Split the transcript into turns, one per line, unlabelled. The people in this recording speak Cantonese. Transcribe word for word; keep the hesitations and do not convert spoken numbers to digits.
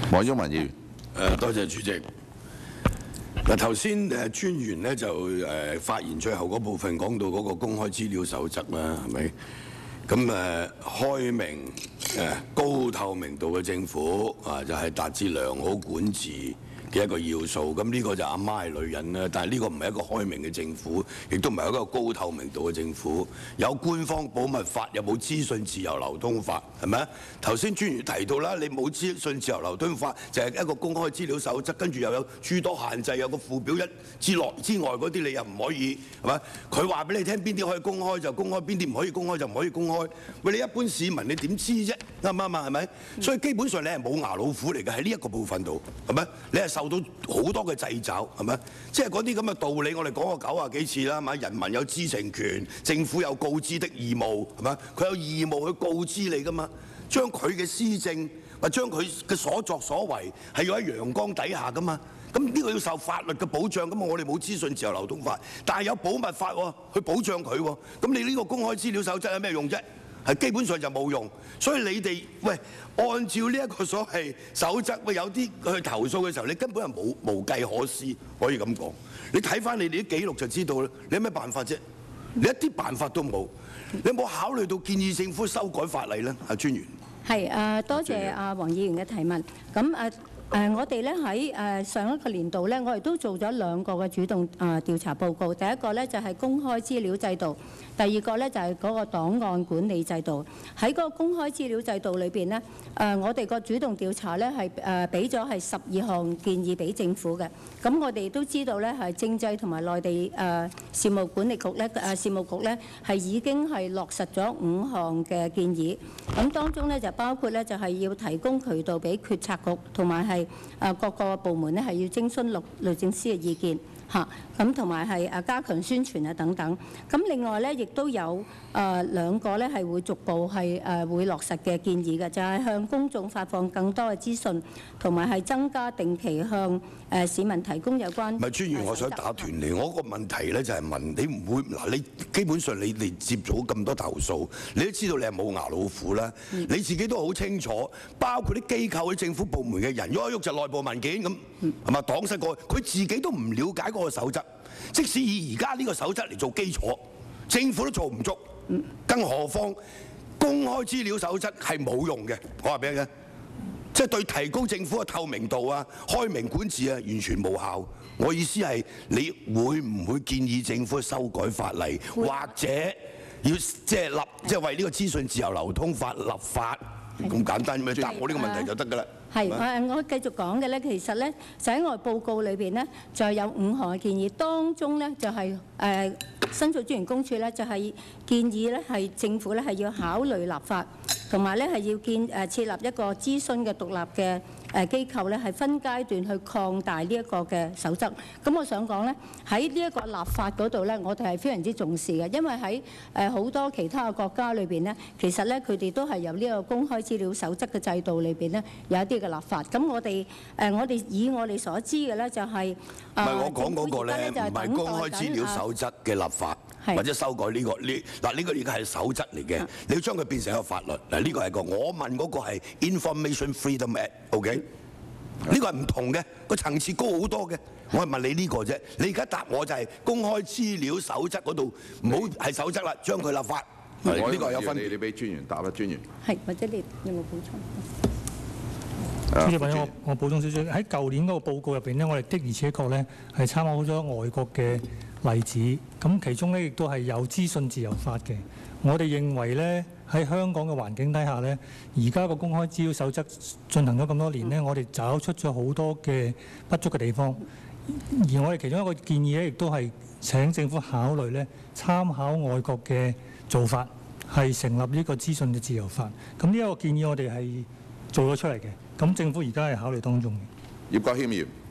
黃毓民議員，
誒多謝主席。嗱頭先誒專員咧就誒發言最後嗰部分講到嗰個公開資料守則啦，係咪？咁誒開明誒高透明度嘅政府啊，就係達至良好管治嘅一個要素。咁呢個就阿媽係女人啦，但係呢個唔係一個開明嘅政府，亦都唔係一個高透明度嘅政府。有官方保密法，有冇資訊自由流通法，係咪啊？頭先專員提到啦，你冇資訊自由流通法，就係一個公開資料守則，跟住又有諸多限制，有個附表一之內之外嗰啲你又唔可以，係咪？佢話俾你聽邊啲可以公開就公開，邊啲唔可以公開就唔可以公開。喂，你一般市民你點知啫？啱唔啱啊？係咪？所以基本上你係冇牙老虎嚟嘅喺呢一個部分度，係咪？你係受到好多嘅掣肘，係咪？即係嗰啲咁嘅道理，我哋講過九啊幾次啦，係咪？人民有知情權，政府有告知的義務，係咪？佢有義務去告知你㗎嘛，將佢嘅施政或將佢嘅所作所為係要喺陽光底下㗎嘛。咁呢個要受法律嘅保障，咁我哋冇資訊自由流通法，但係有保密法喎，去保障佢喎。咁你呢個公開資料守則有咩用啫？係基本上就冇用。所以你哋喂，按照呢一個所謂守則，喂有啲去投訴嘅時候，你根本係冇無計可施，可以咁講。你睇翻你哋啲記錄就知道啦。你有咩辦法啫？你一啲辦法都冇。你有冇考慮到建議政府修改法例咧？阿專員。
係誒，多謝阿黃議員嘅提問。咁誒。誒、呃，我哋咧喺誒上一個年度咧，我哋都做咗兩個嘅主動誒調查報告。第一個咧就係、是、公開資料制度，第二個咧就係、是、嗰個檔案管理制度。喺嗰個公開資料制度裏邊咧，誒、呃、我哋個主動調查咧係誒俾咗係十二項建議俾政府嘅。咁我哋都知道咧係政制同埋內地誒、呃、事務管理局咧誒、呃、事務局咧係已經係落實咗五項嘅建議。咁當中咧就包括咧就係、是、要提供渠道俾決策局同埋係誒各個部門咧係要徵詢律律政司嘅意見嚇，咁同埋係誒加強宣傳啊等等。咁另外咧亦都有誒、呃、兩個咧係會逐步係誒、呃、會落實嘅建議嘅，就係、是、向公眾發放更多嘅資訊，同埋係增加定期向誒、呃、市民提供有關。唔係專員，我想打斷你，我個問題咧就係問你唔會嗱，你基本上你哋接咗咁多投訴，你都知道你係冇牙老虎啦，嗯、你自己都好清楚，包括啲機構、啲政府部門嘅人喐一喐就內部文件咁，係嘛擋失過，佢自己都唔了解嗰個守則。即使以而家呢個守則嚟做基礎，政府都做唔足，更何況公開資料守則係冇用嘅。我話俾你聽，即係對提高政府嘅透明度啊、開明管治啊，完全無效。我意思係，你會唔會建議政府修改法例，或者要即係立即係為呢個資訊自由流通法立法？咁簡單咪答我呢個問題就得㗎啦。係誒，我繼續講嘅咧，其實咧就喺我報告裏邊咧，就有五項嘅建議，當中咧就係誒申訴專員公署咧就係建議咧係政府咧係要考慮立法，同埋咧係要建誒設立一個諮詢嘅獨立嘅誒機構咧，係分階段去擴大呢一個嘅守則。咁我想講咧喺呢一個立法嗰度咧，我哋係非常之重視嘅，因為喺誒好多其他嘅國家裏邊咧，其實咧佢哋都係由呢個公開資料守則嘅制度裏邊咧有一啲嘅立法。咁我哋誒我哋以我哋所知嘅咧就係唔係我講嗰個咧，唔係公開資料守則嘅立法，或者修改呢個呢嗱呢個而家係守則嚟嘅，你要將佢變成一個法律嗱，呢個係個我問嗰個係 Information Freedom Act，OK？呢個係唔同嘅，個層次高好多嘅。我係問你呢個啫，你而家答我就係公開資料守則嗰度唔好係守則啦，將佢立法。呢個有分別。你俾專員答啦，專員。係，或者你有冇補充？
主席，或者我我補充少少，喺舊年嗰個報告入邊咧，我哋的而且確咧係參考咗外國嘅例子，咁其中咧亦都係有資訊自由法嘅。我哋認為咧喺香港嘅環境底下咧，而家個公開資料守則進行咗咁多年咧，我哋找出咗好多嘅不足嘅地方，而我哋其中一個建議咧，亦都係請政府考慮咧參考外國嘅做法，係成立呢個資訊嘅自由法。咁呢一個建議我哋係做咗出嚟嘅。咁政府而家係考慮當中嘅。
葉國謙議員。